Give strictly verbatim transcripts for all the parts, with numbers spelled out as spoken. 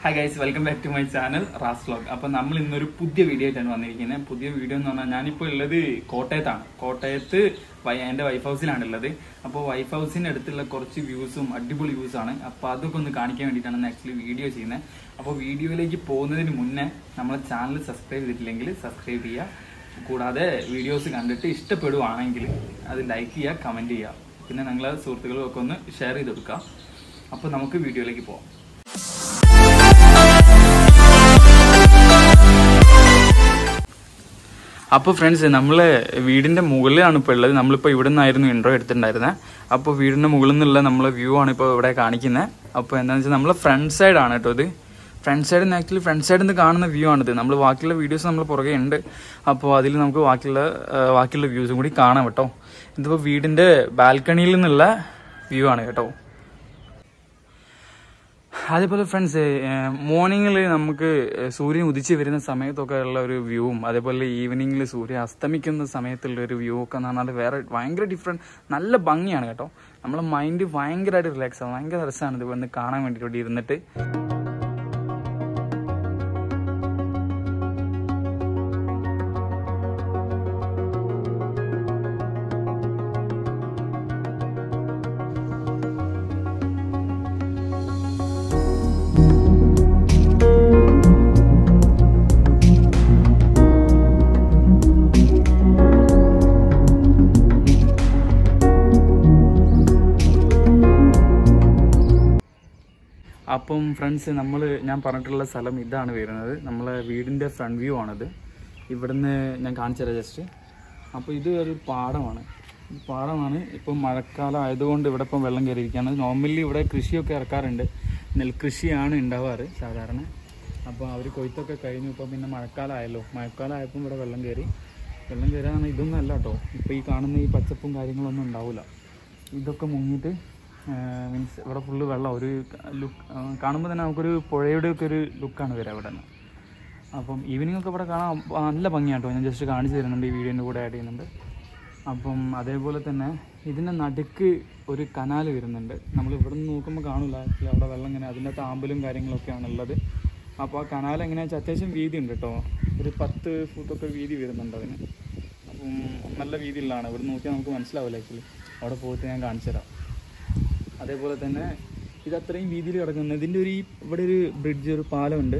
Hi guys, welcome back to my channel Ras Vlog. അപ്പോൾ നമ്മൾ ഇന്നൊരു പുതിയ വീഡിയോ ആയിട്ടാണ് വന്നിരിക്കുന്നത്. പുതിയ വീഡിയോ എന്ന് പറഞ്ഞാൽ ഞാനിപ്പോൾ ഉള്ളത് കോട്ടയത്താണ്. കോട്ടയത്ത് എൻ്റെ വൈഫ് ഹൗസിലാണ് ഉള്ളത്. അപ്പോൾ വൈഫ് ഹൗസിൻ്റെ അടുത്തുള്ള കുറച്ച് വ്യൂസും അടിപൊളി വ്യൂസാണ്. അപ്പോൾ അതൊക്കെ ഒന്ന് കാണിക്കാൻ വേണ്ടിയിട്ടാണ് ആക്ച്വലി വീഡിയോ ചെയ്യുന്നത്. അപ്പോൾ വീഡിയോയിലേക്ക് പോകുന്നതിന് മുന്നേ നമ്മളെ ചാനൽ സബ്സ്ക്രൈബ് ചെയ്തിട്ടില്ലെങ്കിൽ സബ്സ്ക്രൈബ് ചെയ്യുക. കൂടാതെ വീഡിയോസ് കണ്ടിട്ട് ഇഷ്ടപ്പെടുവാണെങ്കിൽ അത് ലൈക്ക് ചെയ്യുക, കമൻറ്റ് ചെയ്യുക. പിന്നെ നിങ്ങളെ സുഹൃത്തുക്കളും ഒക്കെ ഒന്ന് ഷെയർ ചെയ്ത് കൊടുക്കുക. അപ്പോൾ നമുക്ക് വീഡിയോയിലേക്ക് പോകാം. അപ്പോൾ ഫ്രണ്ട്സ്, നമ്മൾ വീടിൻ്റെ മുകളിലാണ് ഇപ്പോൾ ഉള്ളത്. നമ്മളിപ്പോൾ ഇവിടെ നിന്നായിരുന്നു ഇൻട്രോ എടുത്തിട്ടുണ്ടായിരുന്നത്. അപ്പോൾ വീടിൻ്റെ മുകളിൽ നിന്നുള്ള നമ്മളെ വ്യൂ ആണ് ഇപ്പോൾ ഇവിടെ കാണിക്കുന്നത്. അപ്പോൾ എന്താണെന്ന് വെച്ചാൽ നമ്മളെ ഫ്രണ്ട് സൈഡാണ് കേട്ടോ ഇത്. ഫ്രണ്ട് സൈഡിൽ നിന്ന് ആക്ച്വലി ഫ്രണ്ട് സൈഡിൽ നിന്ന് കാണുന്ന വ്യൂ ആണിത്. നമ്മൾ ബാക്കിയുള്ള വീഡിയോസ് നമ്മൾ പുറകെ ഉണ്ട്. അപ്പോൾ അതിൽ നമുക്ക് ബാക്കിയുള്ള ബാക്കിയുള്ള വ്യൂസും കൂടി കാണാം കേട്ടോ. ഇതിപ്പോൾ വീടിൻ്റെ ബാൽക്കണിയിൽ നിന്നുള്ള വ്യൂ ആണ് കേട്ടോ. അതേപോലെ ഫ്രണ്ട്സ്, മോർണിംഗിൽ നമുക്ക് സൂര്യൻ ഉദിച്ച് വരുന്ന സമയത്തൊക്കെ ഉള്ള ഒരു വ്യൂവും അതേപോലെ ഈവനിങ്ങിൽ സൂര്യൻ അസ്തമിക്കുന്ന സമയത്തുള്ള ഒരു വ്യൂ ഒക്കെ എന്ന് പറഞ്ഞാൽ വേറെ ഭയങ്കര ഡിഫറെൻറ്റ്, നല്ല ഭംഗിയാണ് കേട്ടോ. നമ്മളെ മൈൻഡ് ഭയങ്കരമായിട്ട് റിലാക്സ് ആവും. ഭയങ്കര രസമാണ് ഇത് വന്ന് കാണാൻ വേണ്ടിയിട്ട് ഇവിടെ ഇരുന്നിട്ട്. അപ്പം ഫ്രണ്ട്സ്, നമ്മൾ ഞാൻ പറഞ്ഞിട്ടുള്ള സ്ഥലം ഇതാണ് വരുന്നത്. നമ്മളെ വീടിൻ്റെ ഫ്രണ്ട് വ്യൂ ആണിത്. ഇവിടുന്ന് ഞാൻ കാണിച്ചു തരാം ജസ്റ്റ്. അപ്പോൾ ഇത് ഒരു പാടമാണ്. പാടമാണ്. ഇപ്പം മഴക്കാലം ആയതുകൊണ്ട് ഇവിടെ ഇപ്പം വെള്ളം കയറിയിരിക്കുകയാണ്. നോർമലി ഇവിടെ കൃഷിയൊക്കെ ഇറക്കാറുണ്ട്. നെൽകൃഷിയാണ് ഉണ്ടാവാറ് സാധാരണ. അപ്പോൾ അവർ കൊയ്ത്തൊക്കെ കഴിഞ്ഞു. ഇപ്പം പിന്നെ മഴക്കാലം ആയല്ലോ. മഴക്കാലം ആയപ്പോൾ ഇവിടെ വെള്ളം കയറി. വെള്ളം കയറാൻ ഇതൊന്നും അല്ല കേട്ടോ. ഇപ്പോൾ ഈ കാണുന്ന ഈ പച്ചപ്പും കാര്യങ്ങളൊന്നും ഉണ്ടാവില്ല. ഇതൊക്കെ മുങ്ങിയിട്ട് മീൻസ് ഇവിടെ ഫുള്ള് വെള്ളം. ഒരു ലുക്ക് കാണുമ്പോൾ തന്നെ നമുക്കൊരു പുഴയുടെ ഒക്കെ ഒരു ലുക്കാണ് വരിക ഇവിടെ നിന്ന്. അപ്പം ഈവനിങ് ഒക്കെ ഇവിടെ കാണാൻ നല്ല ഭംഗിയാട്ടോ. ഞാൻ ജസ്റ്റ് കാണിച്ചു തരുന്നുണ്ട്, ഈ വീഡിയോൻ്റെ കൂടെ ആഡ് ചെയ്യുന്നുണ്ട്. അപ്പം അതേപോലെ തന്നെ ഇതിൻ്റെ നടുക്ക് ഒരു കനാൽ വരുന്നുണ്ട്. നമ്മൾ ഇവിടെ നിന്ന് നോക്കുമ്പോൾ കാണില്ല അവിടെ വെള്ളം ഇങ്ങനെ അതിൻ്റെ താമ്പലും കാര്യങ്ങളൊക്കെയാണ് ഉള്ളത്. അപ്പോൾ ആ കനാൽ എങ്ങനെയാണെന്ന് വെച്ചാൽ അത്യാവശ്യം വീതി ഉണ്ട് കേട്ടോ. ഒരു പത്ത് ഫുട്ടൊക്കെ വീതി വരുന്നുണ്ട് അതിന്. അപ്പം നല്ല വീതിയുള്ളതാണ്. ഇവിടെ നോക്കിയാൽ നമുക്ക് മനസ്സിലാവില്ല ആക്ച്വലി. അവിടെ പോയിട്ട് ഞാൻ കാണിച്ചു തരാം. അതേപോലെ തന്നെ ഇത് അത്രയും വീതിയിൽ കിടക്കുന്നത്. ഇതിൻ്റെ ഒരു ഇവിടെ ഒരു ബ്രിഡ്ജ്, ഒരു പാലമുണ്ട്.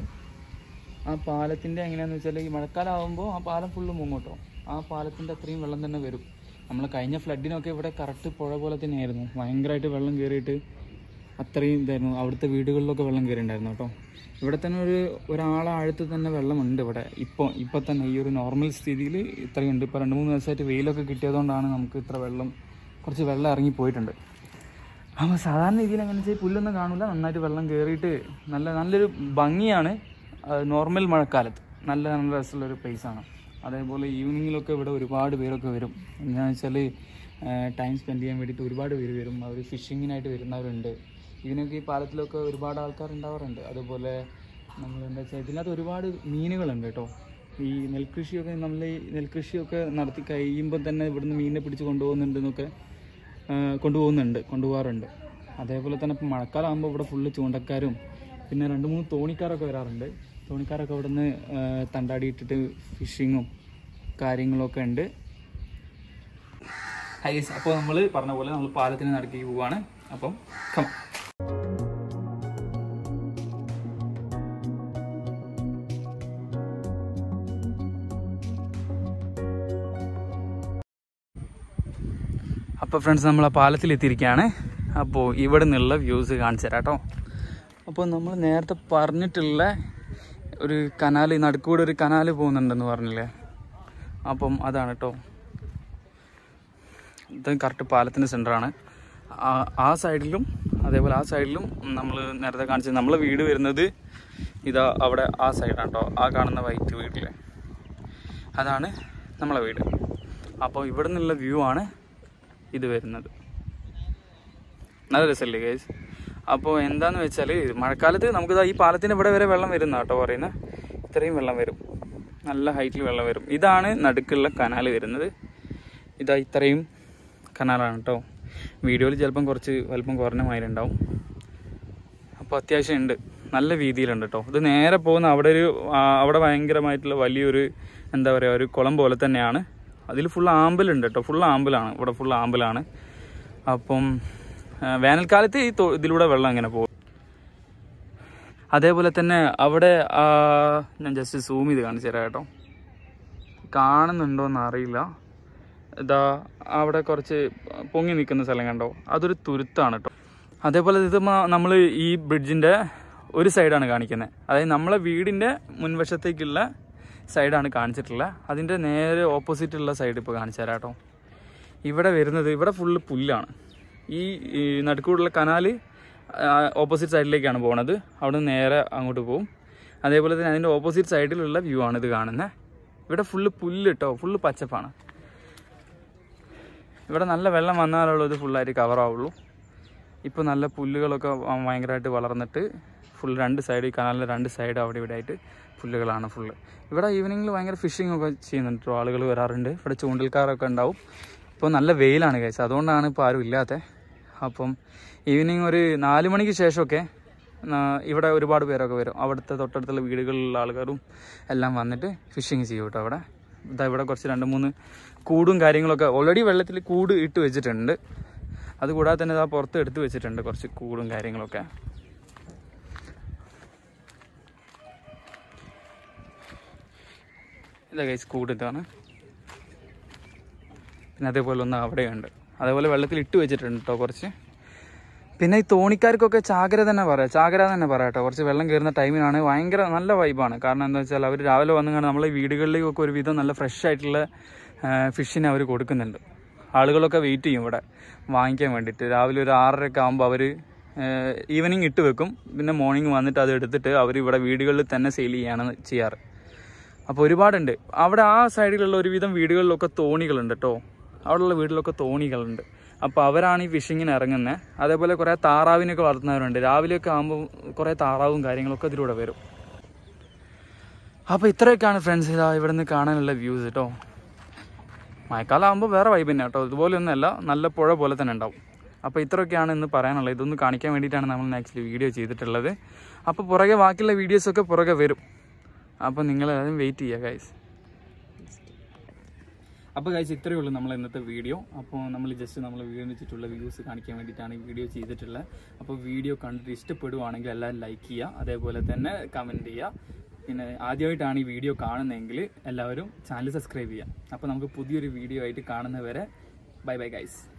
ആ പാലത്തിൻ്റെ എങ്ങനെയാണെന്ന് വെച്ചാൽ ഈ മഴക്കാലം ആകുമ്പോൾ ആ പാലം ഫുള്ള് മുങ്ങോട്ടോ. ആ പാലത്തിൻ്റെ അത്രയും വെള്ളം തന്നെ വരും. നമ്മൾ കഴിഞ്ഞ ഫ്ലഡിനൊക്കെ ഇവിടെ കറക്റ്റ് പുഴ പോലെ തന്നെയായിരുന്നു. ഭയങ്കരമായിട്ട് വെള്ളം കയറിയിട്ട് അത്രയും ഇതായിരുന്നു. അവിടുത്തെ വീടുകളിലൊക്കെ വെള്ളം കയറിയിട്ടുണ്ടായിരുന്നു കേട്ടോ. ഇവിടെ തന്നെ ഒരു ഒരാളാഴത്ത് തന്നെ വെള്ളമുണ്ട് ഇവിടെ. ഇപ്പോൾ ഇപ്പോൾ തന്നെ ഈ ഒരു നോർമൽ സ്ഥിതിയിൽ ഇത്രയുണ്ട്. ഇപ്പോൾ രണ്ട് മൂന്ന് ദിവസമായിട്ട് വെയിലൊക്കെ കിട്ടിയതുകൊണ്ടാണ് നമുക്ക് ഇത്ര വെള്ളം, കുറച്ച് വെള്ളം ഇറങ്ങി പോയിട്ടുണ്ട്. അപ്പോൾ സാധാരണ രീതിയിൽ എങ്ങനെ വെച്ചാൽ പുല്ലൊന്നും കാണില്ല. നന്നായിട്ട് വെള്ളം കയറിയിട്ട് നല്ല നല്ലൊരു ഭംഗിയാണ്. നോർമൽ മഴക്കാലത്ത് നല്ല നല്ല രസമുള്ളൊരു പ്ലേസാണ്. അതേപോലെ ഈവനിങ്ങിലൊക്കെ ഇവിടെ ഒരുപാട് പേരൊക്കെ വരും. എന്താണെന്ന് വെച്ചാൽ ടൈം സ്പെൻഡ് ചെയ്യാൻ വേണ്ടിയിട്ട് ഒരുപാട് പേര് വരും. അവർ ഫിഷിങ്ങിനായിട്ട് വരുന്നവരുണ്ട്. ഇതിനൊക്കെ ഈ പാലത്തിലൊക്കെ ഒരുപാട് ആൾക്കാർ ഉണ്ടാവാറുണ്ട്. അതുപോലെ നമ്മൾ എന്താ വെച്ചാൽ ഇതിനകത്ത് ഒരുപാട് മീനുകളുണ്ട് കേട്ടോ. ഈ നെൽകൃഷിയൊക്കെ നമ്മൾ ഈ നെൽകൃഷിയൊക്കെ നടത്തി കഴിയുമ്പോൾ തന്നെ ഇവിടുന്ന് മീനിനെ പിടിച്ച് കൊണ്ടുപോകുന്നുണ്ടെന്നൊക്കെ കൊണ്ടുപോകുന്നുണ്ട് കൊണ്ടുപോകാറുണ്ട്. അതേപോലെ തന്നെ ഇപ്പം മഴക്കാലം ആകുമ്പോൾ ഇവിടെ ഫുള്ള് ചൂണ്ടക്കാരും പിന്നെ രണ്ട് മൂന്ന് തോണിക്കാരൊക്കെ വരാറുണ്ട്. തോണിക്കാരൊക്കെ ഇവിടെ നിന്ന് തണ്ടാടിയിട്ടിട്ട് ഫിഷിങ്ങും കാര്യങ്ങളൊക്കെ ഉണ്ട്. ഹൈസ്, അപ്പോൾ നമ്മൾ പറഞ്ഞ പോലെ നമ്മൾ പാലത്തിന് നടക്കി പോവുകയാണ്. അപ്പം കം. അപ്പോൾ ഫ്രണ്ട്സ്, നമ്മൾ ആ പാലത്തിലെത്തിയിരിക്കുകയാണ്. അപ്പോൾ ഇവിടെ നിന്നുള്ള വ്യൂസ് കാണിച്ചു തരാം കേട്ടോ. അപ്പോൾ നമ്മൾ നേരത്തെ പറഞ്ഞിട്ടുള്ള ഒരു കനാൽ, നടുക്കൂടെ ഒരു കനാൽ പോകുന്നുണ്ടെന്ന് പറഞ്ഞില്ലേ, അപ്പം അതാണ് കേട്ടോ. ഇത് കറക്റ്റ് പാലത്തിൻ്റെ സെൻറ്ററാണ്. ആ സൈഡിലും അതേപോലെ ആ സൈഡിലും നമ്മൾ നേരത്തെ കാണിച്ചത് നമ്മളെ വീട് വരുന്നത് ഇതാ അവിടെ ആ സൈഡാണ് കേട്ടോ. ആ കാണുന്ന വൈറ്റ് വീട്ടിലെ അതാണ് നമ്മളെ വീട്. അപ്പോൾ ഇവിടെ നിന്നുള്ള വ്യൂ ആണ് ഇത് വരുന്നത്. നല്ല രസമല്ലേ ഗൈസ്? അപ്പോൾ എന്താണെന്ന് വെച്ചാൽ മഴക്കാലത്ത് നമുക്കിതാ ഈ പാലത്തിന് ഇവിടെ വരെ വെള്ളം വരുന്ന കേട്ടോ പറയുന്നത്. ഇത്രയും വെള്ളം വരും, നല്ല ഹൈറ്റിൽ വെള്ളം വരും. ഇതാണ് നടുക്കുള്ള കനാൽ വരുന്നത്. ഇതാ ഇത്രയും കനാലാണ് കേട്ടോ. വീഡിയോയിൽ ചിലപ്പം കുറച്ച് വലിപ്പം കുറഞ്ഞ മാതിരി ഉണ്ടാവും. അപ്പോൾ അത്യാവശ്യം ഉണ്ട്, നല്ല വീതിയിലുണ്ട് കേട്ടോ. ഇത് നേരെ പോകുന്ന അവിടെ ഒരു അവിടെ ഭയങ്കരമായിട്ടുള്ള വലിയൊരു എന്താ പറയുക ഒരു കുളം പോലെ തന്നെയാണ്. അതിൽ ഫുൾ ആമ്പലുണ്ട് കേട്ടോ. ഫുൾ ആമ്പലാണ് ഇവിടെ, ഫുൾ ആമ്പലാണ്. അപ്പം വേനൽക്കാലത്ത് ഈ ഇതിലൂടെ വെള്ളം ഇങ്ങനെ പോകും. അതേപോലെ തന്നെ അവിടെ ഞാൻ ജസ്റ്റ് സൂം ചെയ്ത് കാണിച്ചു തരാം കേട്ടോ. കാണുന്നുണ്ടോയെന്ന് അറിയില്ല. ഇതാ അവിടെ കുറച്ച് പൊങ്ങി നിൽക്കുന്ന സ്ഥലം കണ്ടോ, അതൊരു തുരുത്താണ് കേട്ടോ. അതേപോലെ ഇത് നമ്മൾ ഈ ബ്രിഡ്ജിൻ്റെ ഒരു സൈഡാണ് കാണിക്കുന്നത്. അതായത് നമ്മളെ വീടിൻ്റെ മുൻവശത്തേക്കുള്ള സൈഡാണ് കാണിച്ചിട്ടുള്ളത്. അതിൻ്റെ നേരെ ഓപ്പോസിറ്റുള്ള സൈഡ് ഇപ്പോൾ കാണിച്ചു തരാം കേട്ടോ. ഇവിടെ വരുന്നത് ഇവിടെ ഫുള്ള് പുല്ലാണ്. ഈ നടുക്കൂടുള്ള കനാല് ഓപ്പോസിറ്റ് സൈഡിലേക്കാണ് പോകുന്നത്. അവിടെ നിന്ന് നേരെ അങ്ങോട്ട് പോകും. അതേപോലെ തന്നെ അതിൻ്റെ ഓപ്പോസിറ്റ് സൈഡിലുള്ള വ്യൂ ആണ് ഇത് കാണുന്നത്. ഇവിടെ ഫുള്ള് പുല്ല് കേട്ടോ, ഫുള്ള് പച്ചപ്പാണ്. ഇവിടെ നല്ല വെള്ളം വന്നാലുള്ളത് ഫുള്ളായിട്ട് കവറാവുള്ളൂ. ഇപ്പോൾ നല്ല പുല്ലുകളൊക്കെ ഭയങ്കരമായിട്ട് വളർന്നിട്ട് ഫുൾ രണ്ട് സൈഡ്, ഈ കനാലിൻ്റെ രണ്ട് സൈഡ് അവിടെ ഇവിടെ ആയിട്ട് പുല്ലുകളാണ് ഫുള്ള്. ഇവിടെ ഈവനിങ്ങിൽ ഭയങ്കര ഫിഷിംഗ് ഒക്കെ ചെയ്യുന്നുണ്ട് കേട്ടോ. ആളുകൾ വരാറുണ്ട്. ഇവിടെ ചൂണ്ടൽക്കാരൊക്കെ ഉണ്ടാവും. ഇപ്പോൾ നല്ല വെയിലാണ് കഴിച്ചത്, അതുകൊണ്ടാണ് ഇപ്പോൾ ആരും ഇല്ലാത്തത്. അപ്പം ഈവനിങ് ഒരു നാല് മണിക്ക് ശേഷമൊക്കെ ഇവിടെ ഒരുപാട് പേരൊക്കെ വരും. അവിടുത്തെ തൊട്ടടുത്തുള്ള വീടുകളിലുള്ള ആൾക്കാരും എല്ലാം വന്നിട്ട് ഫിഷിങ് ചെയ്യും കേട്ടോ. അവിടെ ഇതാ ഇവിടെ കുറച്ച് രണ്ട് മൂന്ന് കൂടും കാര്യങ്ങളൊക്കെ ഓൾറെഡി വെള്ളത്തിൽ കൂട് ഇട്ട് വെച്ചിട്ടുണ്ട്. അതുകൂടാതെ തന്നെ ഇതാ പുറത്ത് എടുത്ത് വെച്ചിട്ടുണ്ട് കുറച്ച് കൂടും കാര്യങ്ങളൊക്കെ. ഇതാ ഗൈസ് കൂട് ഇതാണ്. പിന്നെ അതേപോലെ ഒന്ന് അവിടെയുണ്ട്. അതേപോലെ വെള്ളത്തിൽ ഇട്ട് വെച്ചിട്ടുണ്ട് കേട്ടോ കുറച്ച്. പിന്നെ ഈ തോണിക്കാർക്കൊക്കെ ചാകര തന്നെ പറയാം, ചാകര തന്നെ പറയാം കേട്ടോ. കുറച്ച് വെള്ളം കയറുന്ന ടൈമിനാണ് ഭയങ്കര നല്ല വൈബാണ്. കാരണം എന്താ വെച്ചാൽ അവർ രാവിലെ വന്നു കാണാൻ നമ്മളെ വീടുകളിലേക്കൊക്കെ ഒരുവിധം നല്ല ഫ്രഷ് ആയിട്ടുള്ള ഫിഷിനെ അവർ കൊടുക്കുന്നുണ്ട്. ആളുകളൊക്കെ വെയിറ്റ് ചെയ്യും ഇവിടെ വാങ്ങിക്കാൻ വേണ്ടിയിട്ട്. രാവിലെ ഒരു ആറരയൊക്കെ ആകുമ്പോൾ അവർ ഈവനിങ് ഇട്ട് വെക്കും. പിന്നെ മോർണിംഗ് വന്നിട്ട് അത് എടുത്തിട്ട് അവർ ഇവിടെ വീടുകളിൽ തന്നെ സെയിൽ ചെയ്യാണ് ചെയ്യാറ്. അപ്പോൾ ഒരുപാടുണ്ട് അവിടെ. ആ സൈഡിലുള്ള ഒരുവിധം വീടുകളിലൊക്കെ തോണികളുണ്ട് കേട്ടോ. അവിടെയുള്ള വീട്ടിലൊക്കെ തോണികളുണ്ട്. അപ്പോൾ അവരാണ് ഈ ഫിഷിങ്ങിന് ഇറങ്ങുന്നത്. അതേപോലെ കുറേ താറാവിനൊക്കെ വളർത്തുന്നവരുണ്ട്. രാവിലെയൊക്കെ ആകുമ്പോൾ കുറേ താറാവും കാര്യങ്ങളൊക്കെ ഇതിലൂടെ വരും. അപ്പോൾ ഇത്രയൊക്കെയാണ് ഫ്രണ്ട്സ് ഇതാ ഇവിടെ നിന്ന് കാണാനുള്ള വ്യൂസ് കേട്ടോ. മഴക്കാലം ആകുമ്പോൾ വേറെ വൈബ് തന്നെ കേട്ടോ. ഇതുപോലെയൊന്നുമല്ല, നല്ല പുഴ പോലെ തന്നെ ഉണ്ടാവും. അപ്പോൾ ഇത്രയൊക്കെയാണ് ഇന്ന് പറയാനുള്ളത്. ഇതൊന്ന് കാണിക്കാൻ വേണ്ടിയിട്ടാണ് നമ്മൾ ആക്ച്വലി വീഡിയോ ചെയ്തിട്ടുള്ളത്. അപ്പോൾ പുറകെ ബാക്കിയുള്ള വീഡിയോസൊക്കെ പുറകെ വരും. അപ്പോൾ നിങ്ങളെല്ലാവരും വെയിറ്റ് ചെയ്യുക ഗൈസ്. അപ്പോൾ ഗൈസ് ഇത്രയേ ഉള്ളൂ നമ്മൾ ഇന്നത്തെ വീഡിയോ. അപ്പോൾ നമ്മൾ ജസ്റ്റ് നമ്മൾ വീടിന് ചുറ്റുള്ള വ്യൂസ് കാണിക്കാൻ വേണ്ടിയിട്ടാണ് ഈ വീഡിയോ ചെയ്തിട്ടുള്ളത്. അപ്പോൾ വീഡിയോ കണ്ടിട്ട് ഇഷ്ടപ്പെടുവാണെങ്കിൽ എല്ലാവരും ലൈക്ക് ചെയ്യുക, അതേപോലെ തന്നെ കമൻറ്റ് ചെയ്യുക. പിന്നെ ആദ്യമായിട്ടാണ് ഈ വീഡിയോ കാണുന്നതെങ്കിൽ എല്ലാവരും ചാനൽ സബ്സ്ക്രൈബ് ചെയ്യുക. അപ്പോൾ നമുക്ക് പുതിയൊരു വീഡിയോ ആയിട്ട് കാണുന്നവരെ ബൈ ബൈ ഗൈസ്.